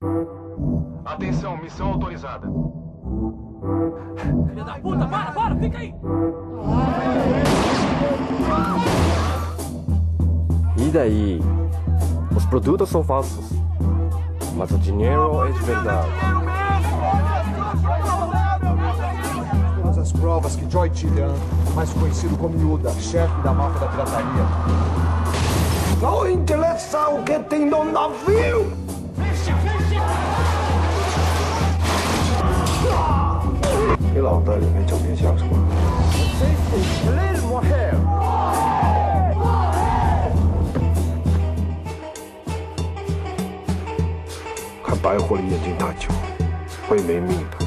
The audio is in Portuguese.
Atenção, missão autorizada. Filha da puta, para, fica aí! E daí? Os produtos são falsos, mas o dinheiro é de verdade. Todas as provas que Joy Tillian, mais conhecido como Yuda, chefe da máfia da pirataria. Não interessa o que tem no navio! Fecha! 你脑袋里面整天想什么？ 看白狐狸眼睛太久，会没命的。